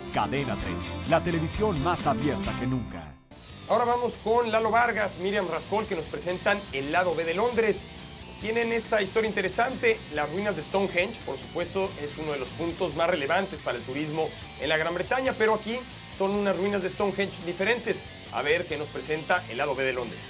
Cadena 30, la televisión más abierta que nunca. Ahora vamos con Lalo Vargas, Miriam Rascol, que nos presentan el lado B de Londres. Tienen esta historia interesante, las ruinas de Stonehenge, por supuesto, es uno de los puntos más relevantes para el turismo en la Gran Bretaña, pero aquí son unas ruinas de Stonehenge diferentes. A ver qué nos presenta el lado B de Londres.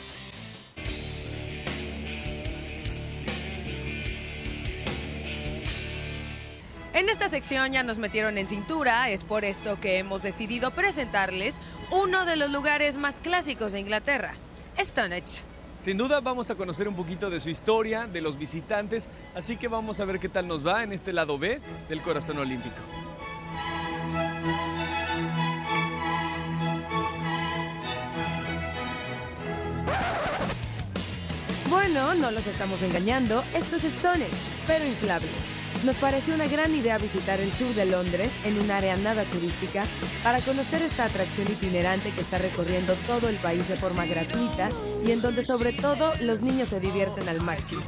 En esta sección ya nos metieron en cintura, es por esto que hemos decidido presentarles uno de los lugares más clásicos de Inglaterra, Stonehenge. Sin duda vamos a conocer un poquito de su historia, de los visitantes, así que vamos a ver qué tal nos va en este lado B del Corazón Olímpico. Bueno, no los estamos engañando, esto es Stonehenge, pero inflable. Nos pareció una gran idea visitar el sur de Londres en un área nada turística para conocer esta atracción itinerante que está recorriendo todo el país de forma gratuita y en donde sobre todo los niños se divierten al máximo.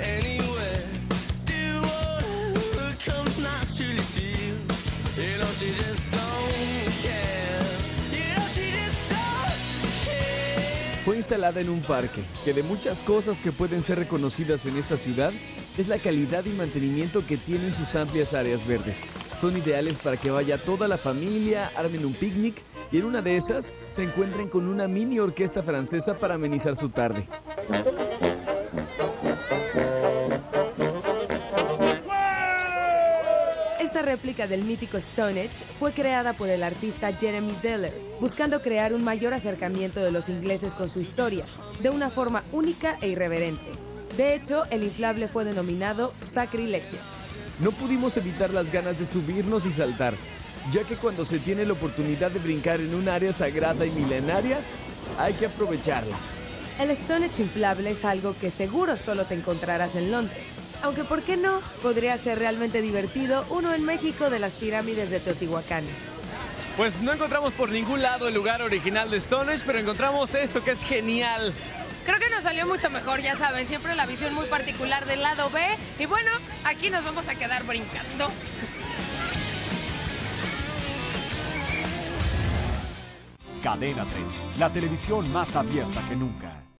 Fue instalada en un parque, que de muchas cosas que pueden ser reconocidas en esta ciudad, es la calidad y mantenimiento que tienen sus amplias áreas verdes. Son ideales para que vaya toda la familia, armen un picnic y en una de esas se encuentren con una mini orquesta francesa para amenizar su tarde. Esta réplica del mítico Stonehenge fue creada por el artista Jeremy Deller, buscando crear un mayor acercamiento de los ingleses con su historia, de una forma única e irreverente. De hecho, el inflable fue denominado Sacrilegio. No pudimos evitar las ganas de subirnos y saltar, ya que cuando se tiene la oportunidad de brincar en un área sagrada y milenaria, hay que aprovecharla. El Stonehenge inflable es algo que seguro solo te enconrarás en Londres. Aunque, ¿por qué no? Podría ser realmente divertido uno en México de las pirámides de Teotihuacán. Pues no encontramos por ningún lado el lugar original de Stonehenge, pero encontramos esto que es genial. Creo que nos salió mucho mejor, ya saben, siempre la visión muy particular del lado B. Y bueno, aquí nos vamos a quedar brincando. Cadena 30, la televisión más abierta que nunca.